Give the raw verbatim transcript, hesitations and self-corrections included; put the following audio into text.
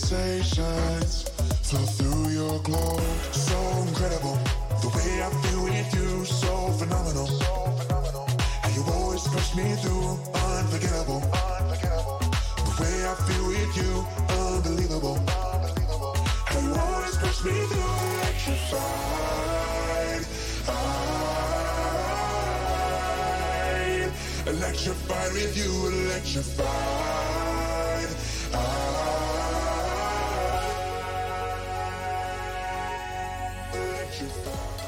sensations flow through your glow. So incredible, the way I feel with you, so phenomenal. And you always push me through, unforgettable. The way I feel with you, unbelievable. And you always push me through, electrified. I, electrified with you, electrified. I, electrified.